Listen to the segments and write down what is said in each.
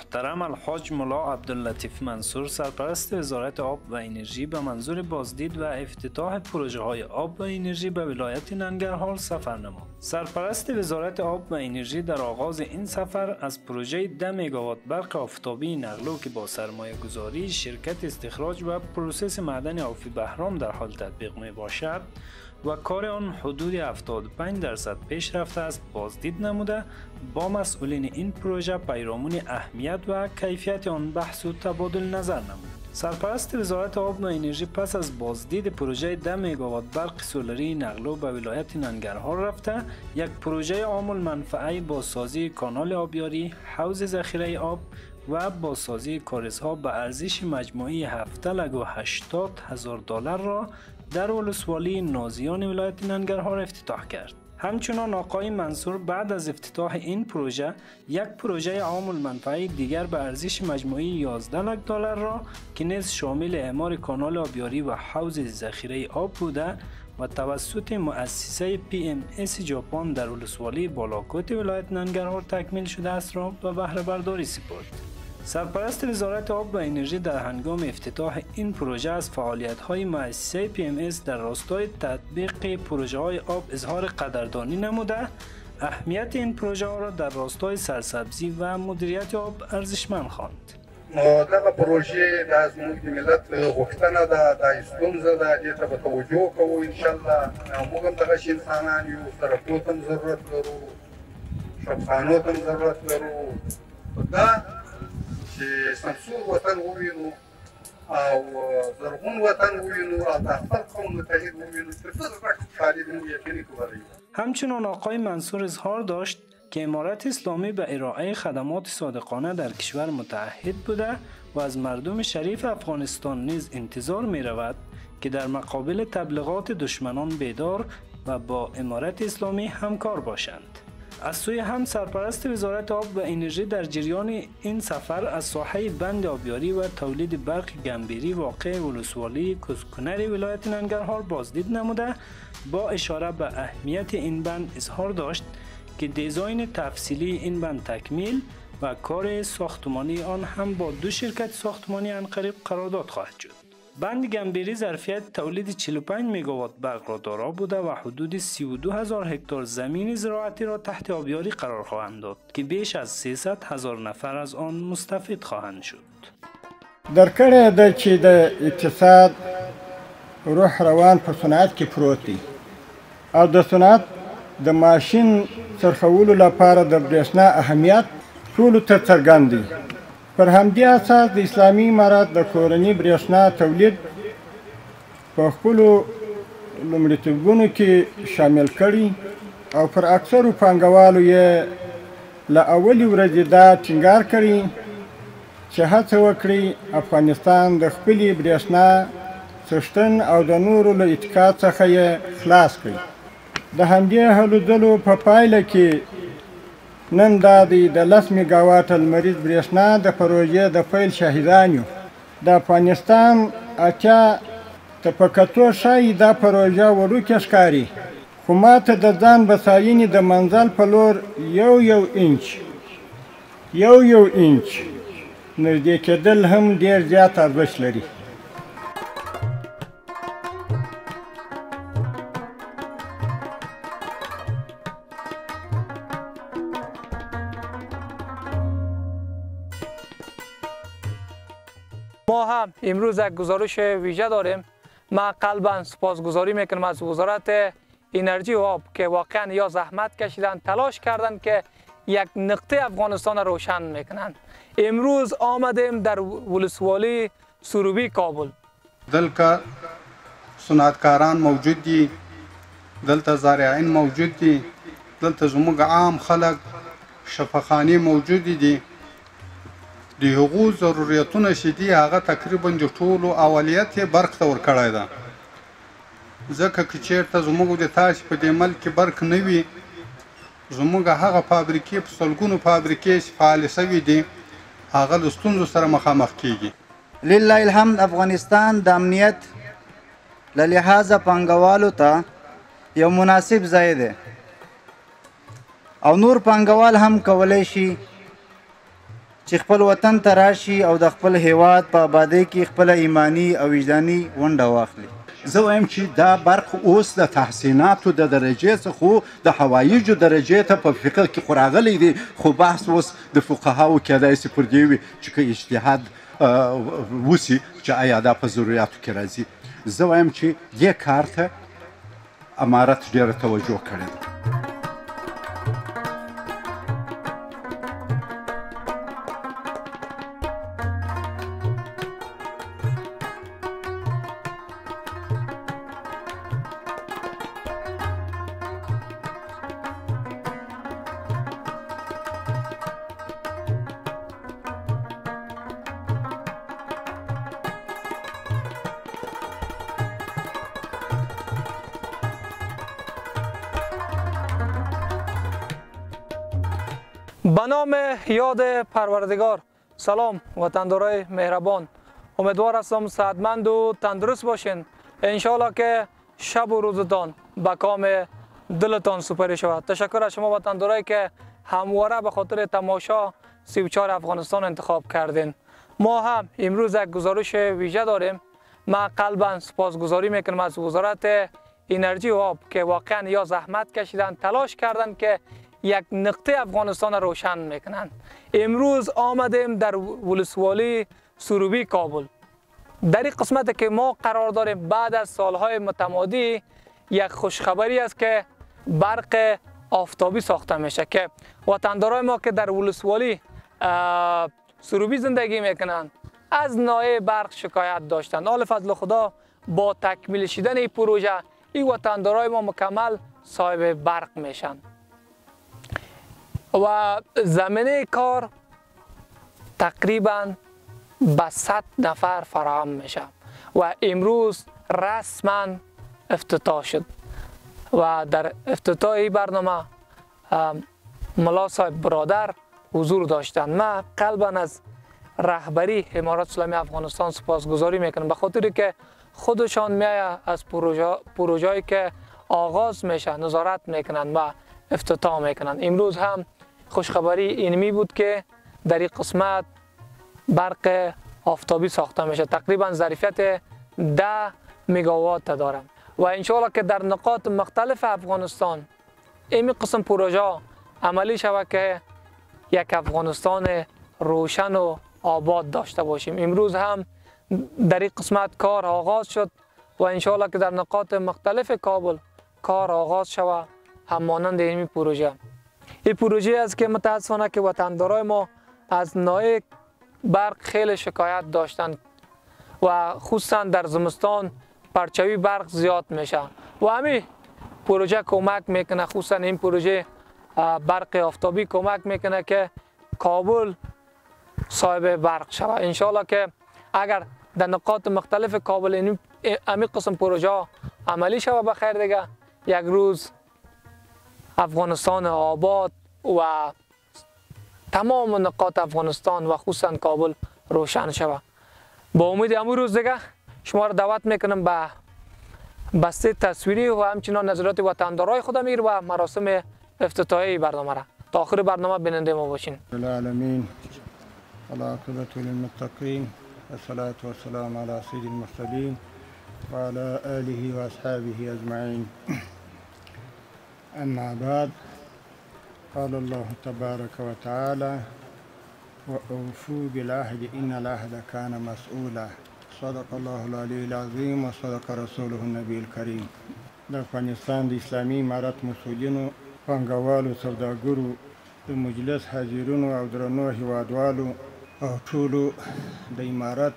محترم الحاج ملا عبداللطیف منصور سرپرست وزارت آب و انرژی به منظور بازدید و افتتاح پروژه های آب و انرژی به ولایت ننگرهار سفر نمود. سرپرست وزارت آب و انرژی در آغاز این سفر از پروژه 10 مگاوات برق آفتابی نقلو که با سرمایه گذاری شرکت استخراج و پروسس معدن عوفی بهرام در حال تطبیق می باشد و کار آن حدود 75% پیش رفته است بازدید نموده با مسئولین این پروژه پیرامون اهمیت و کیفیت آن بحث و تبادل نظر نمود. سرپرست وزارت آب و انرژی پس از بازدید پروژه 10 مگاوات برق سولری نقلو به ولایت ننگرهار رفته یک پروژه عام المنفعه بازسازی کانال آبیاری، حوض ذخیره آب و بازسازی کاریزها به ارزش مجموعی 7,80,000 دلار را در ولسوالی نازیان ولایت ننگرهار افتتاح کرد. همچنان آقای منصور بعد از افتتاح این پروژه یک پروژه عام المنفعه دیگر به ارزش مجموعی 11 لک دلار را که نیز شامل اعمار کانال آبیاری و حوض ذخیره آب بوده و توسط مؤسسه PMS ژاپن در ولسوالی بالاکوت ولایت ننگرهار تکمیل شده است را به بهره برداری سپرد. سرپرست وزارت آب و انرژی در هنگام افتتاح این پروژه از فعالیت‌های مؤسسه PMS در راستای تطبیق پروژه‌های آب اظهار قدردانی نموده، اهمیت این پروژه را در راستای سرسبزی و مدیریت آب ارزشمند خواند. دغه پروژې د زموږ ملت غوښتنه ده، دا ستونزه ده، دې ته به توجه کوو انشاءالله. موږ هم دغسې انسانان یو، سړکونو ته هم ضرورت لرو، شبخانو ته هم ضرورت لرو. دا چې سمسور وطن ووینو او زرغون وطن ووینو او د خپل قوم متحد ووینو، تر څه زیات خوشحالي به مو یقیني کولی. همچنان آقای منصور اظهار داشت که امارت اسلامی به ارائه خدمات صادقانه در کشور متعهد بوده و از مردم شریف افغانستان نیز انتظار می رود که در مقابل تبلیغات دشمنان بیدار و با امارت اسلامی همکار باشند. از سوی هم سرپرست وزارت آب و انرژی در جریان این سفر از ساحه بند آبیاری و تولید برق گنبیری واقع ولسوالی کسکنر ولایت ننگرهار بازدید نموده با اشاره به اهمیت این بند اظهار داشت که دیزاین تفصیلی این بند تکمیل و کار ساختمانی آن هم با 2 شرکت ساختمانی عنقریب قرارداد خواهد شد. بند گنبیری ظرفیت تولید 45 مگاوات برق را دارا بوده و حدود 32,000 هکتار زمین زراعتی را تحت آبیاری قرار خواهند داد که بیش از 300,000 نفر از آن مستفید خواهند شد. در کړه ده چې د اقتصاد روح روان په صنعت کې پروت دی او د صنعت د ماشین څرخولو لپاره د برېښنا اهمیت ټولو ته څرګند دی. پر همدې اساس د اسلامي امارت د کورني برېښنا تولید په خپلو لومړیتوبونو کې شامل کړي او پر اکثرو پانګوالو یې له اولې ورځې دا ټینګار کړي چې هڅه وکړي افغانستان د خپلې برېښنا څښتن او د نورو له اتکا څخه یې خلاص کړي. د همدې هلو ځلو په پایله کې نن دا د 10 مګاواټه لمریز برېښنا د پروژې د پیل شاهدان یو. د افغانستان اتیا ته په کتو ښایي دا پروژه وړوکې ښکاري، خو ما ته د ځان بساینې د منزل په لور یو انچ نږدې کېدل هم ډېر زیات ارزښت لري. ما هم امروز یک گزارش ویژه داریم. من قلباً سپاسگزاری میکنم از وزارت انرژی و آب که واقعا یا زحمت کشیدن، تلاش کردن که یک نقطه افغانستان روشن میکنن. امروز آمدیم در ولسوالی سروبی کابل. دلته صنعتکاران موجود دي، دلته زارعین موجود دي، دلته زموږ عام خلک شفاخانې موجود دي. د هغو ضرورتونه چې دي هغه تقریبا د ټولو اولیت یې برق ته ورکړی ده. ځکه که چېرته زموږ د تاسې په دې ملک کې برق نه وي، زموږ هغه فابریکې په سلګونو فابریکې چې فعالې شوي دي هغه له ستونزو سره مخامخ کېږي. لله الحمد افغانستان د امنیت له لحاظه پانګوالو ته یو مناسب ځای دی او نور پانګوال هم کولی شي چې خپل وطن ته راشي او د خپل هیواد په آبادۍ کې خپل ایمانی او وجداني ونډه واخلي. زه وایم چې دا برق اوس د تحسیناتو د درجې څخه د هوایجو درجې ته په فقه کې خو راغلی دی، خو بحث اوس د فقهاو کېدای شي پر دې وي چې که اجتهاد وسي چې آیا دا په ضرورتو کې راځي. زه وایم چې دې کار ته امارت ډېره توجه کړې ده. به نام یاد پروردگار. سلام وطندارای مهربان، امیدوار هستم صحتمند و تندرست باشین. انشالله که شب و روزتان به کام دلتان سپری شود. تشکر از شما وطندارایی که همواره به خاطر تماشا 34 افغانستان انتخاب کردین. ما هم امروز یک گزارش ویژه داریم. من قلبا سپاسگزاری میکنم از وزارت انرژی و آب که واقعا یا زحمت کشیدن، تلاش کردن که یک نقطه افغانستان روشن میکنن. امروز آمدیم در ولسوالی سروبی کابل. در این قسمت که ما قرار داریم بعد از سالهای متمادی یک خوشخبری است که برق آفتابی ساخته میشه که وطندارای ما که در ولسوالی سروبی زندگی میکنن از نایه برق شکایت داشتند. حال فضل خدا با تکمیل شدن این پروژه این وطندارای ما مکمل صاحب برق میشن و زمینه کار تقریبا به 100 نفر فراهم میشه و امروز رسما افتتاح شد و در افتتاح این برنامه ملا صاحب برادر حضور داشتند. من قلبا از رهبری امارات اسلامی افغانستان سپاسگزاری میکنم به خاطر که خودشان میایه از پروژه‌ای که آغاز میشه نظارت میکنن و افتتاح میکنن. امروز هم خوشخبری اینمی بود که در این قسمت برق آفتابی ساخته میشه. تقریبا ظرفیت 10 مگاوات دارم و انشاءالله که در نقاط مختلف افغانستان این قسم پروژه عملی شود که یک افغانستان روشن و آباد داشته باشیم. امروز هم در این قسمت کار آغاز شد و انشاءالله که در نقاط مختلف کابل کار آغاز شود هم مانند این پروژه. این پروژه است که متاسفانه که وطندارای ما از نایه برق خیلی شکایت داشتند و خصوصا در زمستان پرچوی برق زیاد میشه و همین پروژه کمک میکنه. خصوصا این پروژه برق آفتابی کمک میکنه که کابل صاحب برق شود. انشالله که اگر در نقاط مختلف کابل همین قسم پروژه عملی شود بخیر دیگه یک روز افغانستان آباد و تمام نقاط افغانستان و خصوصا کابل روشن شود. با امید امروز روز دیگه شما را دعوت میکنم به بسته تصویری و همچنان نظرات وطندارای خود امیر و مراسم افتتاحی برنامه را تا آخر برنامه بیننده ما باشین. العالمین العاقبة للمتقین الصلاة والسلام على سید المرسلین و على آله و اصحابه اجمعین. اما بعد قال الله تبارك وتعالى وأوفوا بالعهد إن العهد كان مسؤولا صدق الله العلي العظيم وصدق رسوله النبي الكريم. د افغانستان د اسلامي امارت مسؤلینو، پانګوالو، سوداګرو، د مجلس حاضرینو او درنو هیوادوالو او ټولو د امارت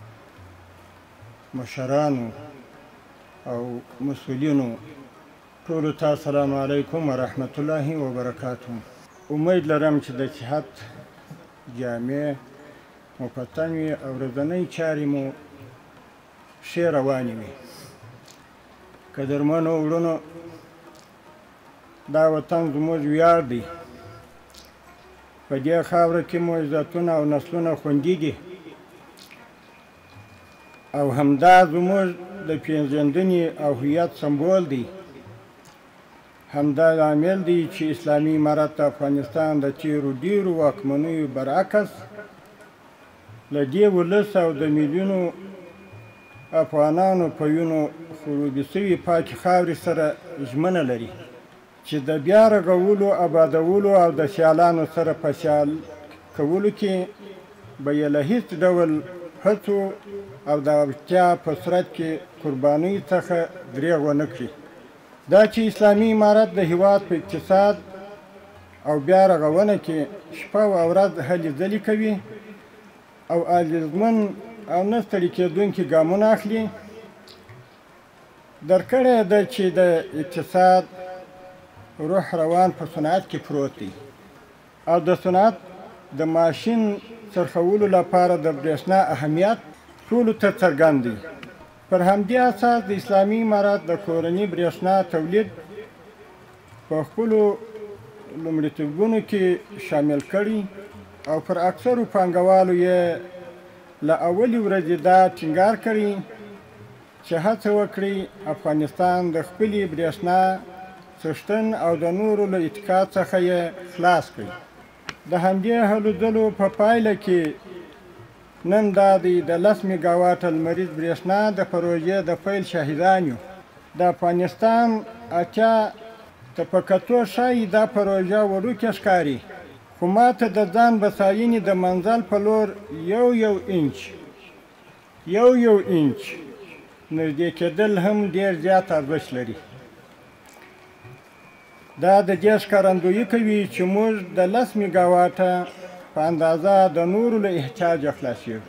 مشرانو او مسؤلینو ټولو ته السلام علیکم و رحمت الله و برکاته. امید لرم چې د صحت جامع مفتن وي او ورځنۍ چارې مو ښې روانې وي. قدرمنو وروڼو، دا وطن زموږ ویاړ دی. په دې خاوره کې مو عزتونه او نسلونه خوندي دي او همدا زموږ د پېژندنې او هویت سمبول دی. همدا عامل دی چې اسلامي امارت افغانستان د تیرو ډیرو واکمنیو برعکس له دې ولس او د میلیونو افغانانو په وینو خړوبې سوي پاکې خاورې سره ژمنه لري چې د بیا رغولو آبادولو او د سیالانو سره په سیال کولو کې به یې له هیڅ ډول هڅو او د اړتیا په صورت کې قربانۍ څخه دریغ ونه کړي. دا چې اسلامي امارت د هیواد په اقتصاد او بیا رغونه کې شپه او ورځ هلې ځلې کوي او اغېزمن او نه ستړي کېدونکي ګامونه اخلي. درکړې ده چې د اقتصاد روح روان په صنعت کې پروت دی او د صنعت د ماشین څرخولو لپاره د برېښنا اهمیت ټولو ته څرګند دی. پر همدې اساس د اسلامي امارت د کورني برېښنا تولید په خپلو لومړیتوبونو کې شامل کړي او پر اکثرو پانګوالو یې له اولې ورځې دا ټینګار کړي چې هڅه وکړي افغانستان د خپلې برېښنا څښتن او د نورو له اتکا څخه یې خلاص کړي. د همدې هلو ځلو په پایله کې نن دا دی د 10 میګاواټه لمریز برېښنا د پروژې د پیل شاهدان یو. د افغانستان اتیا ته په کتو ښایي دا پروژه وړوکې ښکاري، خو ماته د ځان بساینې د منزل په لور یو انچ نږدې کېدل هم ډېر زیات ارزښت لري. دا د دې ښکارندویي کوي چې موږ د 10 میګاواټه په اندازه د نورو له احتیاجه خلاصېږو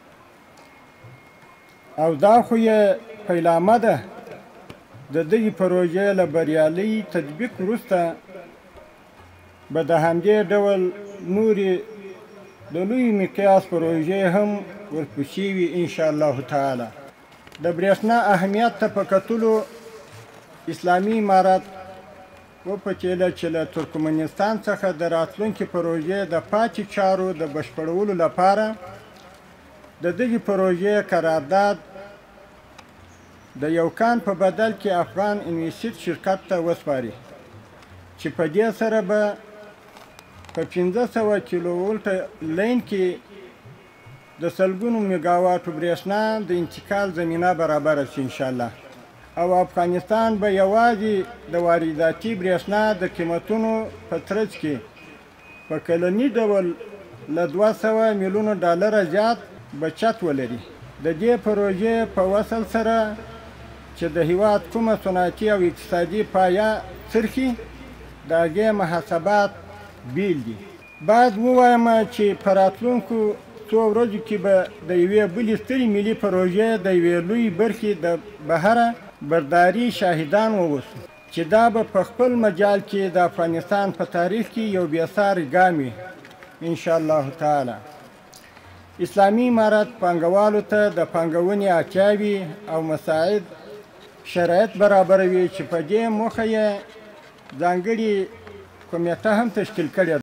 او دا خو یې پیلامه ده. د دغې پروژې له بریالي تطبیق وروسته به د همدې ډول نورې د لوی مقیاس پروژې هم ورپسې وي انشاءالله تعالی. د برېښنا اهمیت ته په کتلو اسلامي امارت وپچېله چې له ترکمنستان څخه د راتلونکې پروژې د پاتې چارو د بشپړولو لپاره د دغې پروژې قرارداد د یو کان په بدل کې افغان انویسټ شرکت ته وسپاري چې په دې سره به په 500 کیلو ولټه لین کې د سلګونو میګاواټو برېښنا د انتقال زمینه برابره شي انشاءالله او افغانستان به یوازې د وارداتي برېښنا د قیمتونو په ترڅ کې په کلني ډول له 200 میلیونو ډالره زیات بچت ولري. د دې پروژې په وصل سره چې د هیواد کومه صنعتي او اقتصادي پایه څرخي د هغې محاسبات بیل دي. باید ووایم چې په راتلونکو څو ورځو کې به د یوې بلې سترې ملي پروژې د یوې لویې برخې د بهره برداري شاهدان واوسو چې دا به په خپل مجال کې د افغانستان په تاریخ کې یو بېساري ګام وي انشاءالله تعالی. اسلامي امارت پانګوالو ته د پانګونې اړتیاوې او مساعد شرایط برابروي چې په دې موخه یې ځانګړې کمیټه هم تشکیل کړې ده.